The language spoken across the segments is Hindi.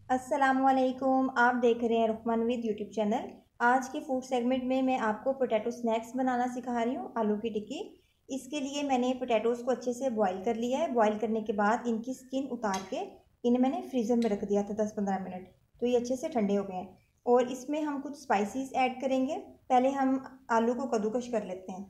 अस्सलामुअलैकुम। आप देख रहे हैं रुकमान विद यूट्यूब चैनल। आज के फूड सेगमेंट में मैं आपको पोटैटो स्नैक्स बनाना सिखा रही हूँ, आलू की टिक्की। इसके लिए मैंने पोटैटोज़ को अच्छे से बॉईल कर लिया है। बॉईल करने के बाद इनकी स्किन उतार के इन्हें मैंने फ्रीज़र में रख दिया था 10-15 मिनट, तो ये अच्छे से ठंडे हो गए हैं। और इसमें हम कुछ स्पाइसेस ऐड करेंगे। पहले हम आलू को कद्दूकश कर लेते हैं।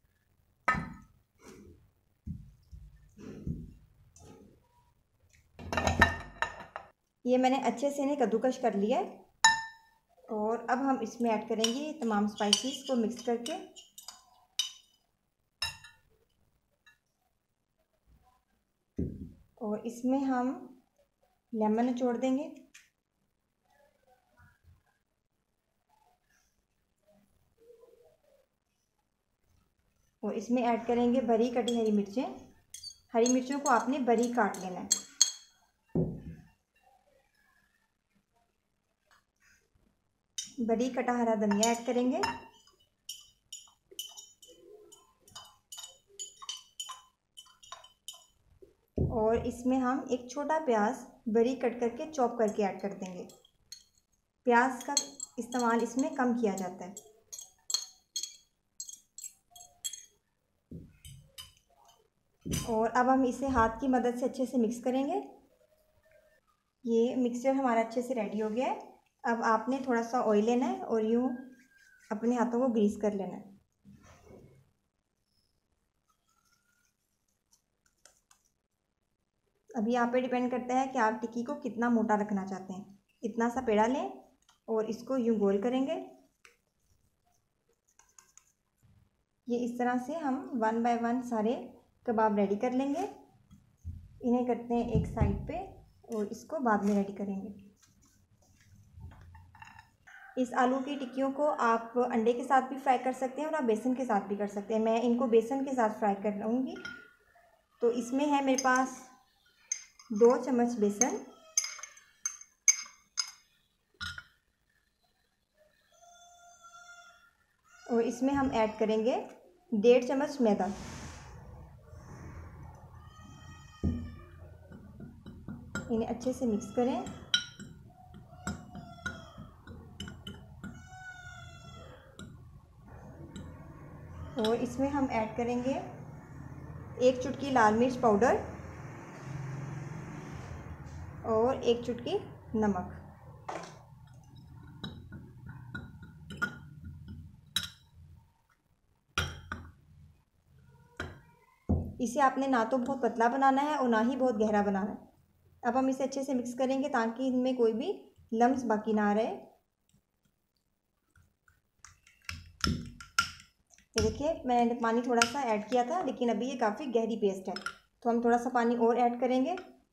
ये मैंने अच्छे से इन्हें कद्दूकश कर लिया है। और अब हम इसमें ऐड करेंगे तमाम स्पाइसेस को मिक्स करके। और इसमें हम लेमन निचोड़ देंगे। और इसमें ऐड करेंगे बारीक कटी हरी मिर्चें। हरी मिर्चों को आपने बारीक काट लेना है। बारीक कटा हरा धनिया ऐड करेंगे। और इसमें हम एक छोटा प्याज बारीक कट करके चॉप करके ऐड कर देंगे। प्याज का इस्तेमाल इसमें कम किया जाता है। और अब हम इसे हाथ की मदद से अच्छे से मिक्स करेंगे। ये मिक्सचर हमारा अच्छे से रेडी हो गया है। अब आपने थोड़ा सा ऑयल लेना है और यूँ अपने हाथों को ग्रीस कर लेना है। अभी आप पे डिपेंड करता है कि आप टिक्की को कितना मोटा रखना चाहते हैं। इतना सा पेड़ा लें और इसको यूँ गोल करेंगे। ये इस तरह से हम 1 बाय 1 सारे कबाब रेडी कर लेंगे। इन्हें करते हैं एक साइड पे और इसको बाद में रेडी करेंगे। इस आलू की टिक्कियों को आप अंडे के साथ भी फ्राई कर सकते हैं और आप बेसन के साथ भी कर सकते हैं। मैं इनको बेसन के साथ फ्राई कर लूँगी। तो इसमें है मेरे पास 2 चम्मच बेसन, और इसमें हम ऐड करेंगे 1.5 चम्मच मैदा। इन्हें अच्छे से मिक्स करें। और इसमें हम ऐड करेंगे 1 चुटकी लाल मिर्च पाउडर और 1 चुटकी नमक। इसे आपने ना तो बहुत पतला बनाना है और ना ही बहुत गहरा बनाना है। अब हम इसे अच्छे से मिक्स करेंगे ताकि इनमें कोई भी लम्स बाकी ना रहे। ये देखिए, मैंने पानी थोड़ा सा ऐड किया था, लेकिन अभी ये काफ़ी गहरी पेस्ट है, तो हम थोड़ा सा पानी और ऐड करेंगे।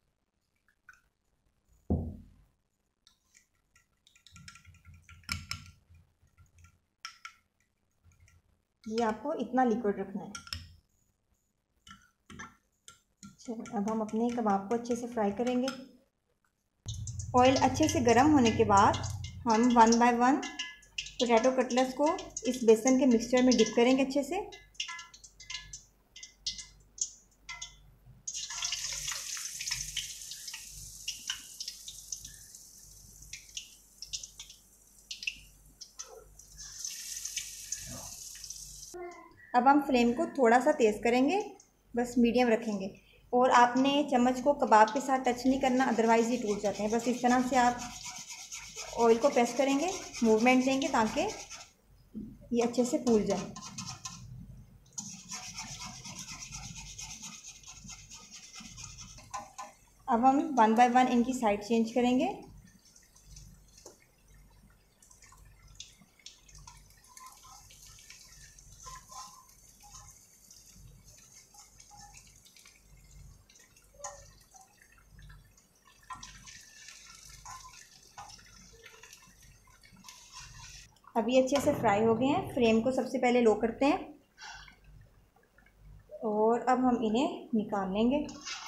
ये आपको इतना लिक्विड रखना है। चलो, अब हम अपने कबाब को अच्छे से फ्राई करेंगे। ऑयल अच्छे से गर्म होने के बाद हम 1 बाय 1 पोटैटो कटलेट्स को इस बेसन के मिक्सचर में डिप करेंगे अच्छे से। अब हम फ्लेम को थोड़ा सा तेज़ करेंगे, बस मीडियम रखेंगे। और आपने चम्मच को कबाब के साथ टच नहीं करना, अदरवाइज़ ये टूट जाते हैं। बस इस तरह से आप ऑयल को प्रेस करेंगे, मूवमेंट देंगे ताकि ये अच्छे से फूल जाए। अब हम 1 बाय 1 इनकी साइड चेंज करेंगे। अब ये अच्छे से फ्राई हो गए हैं। फ्लेम को सबसे पहले लो करते हैं और अब हम इन्हें निकाल लेंगे।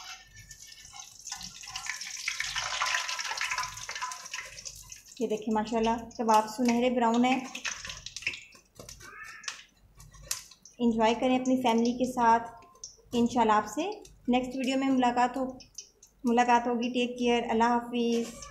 ये देखिए, माशाल्लाह कबाब सुनहरे ब्राउन है। इंजॉय करें अपनी फैमिली के साथ। इंशाल्लाह आपसे नेक्स्ट वीडियो में मुलाकात होगी। Take care. अल्लाह हाफिज़।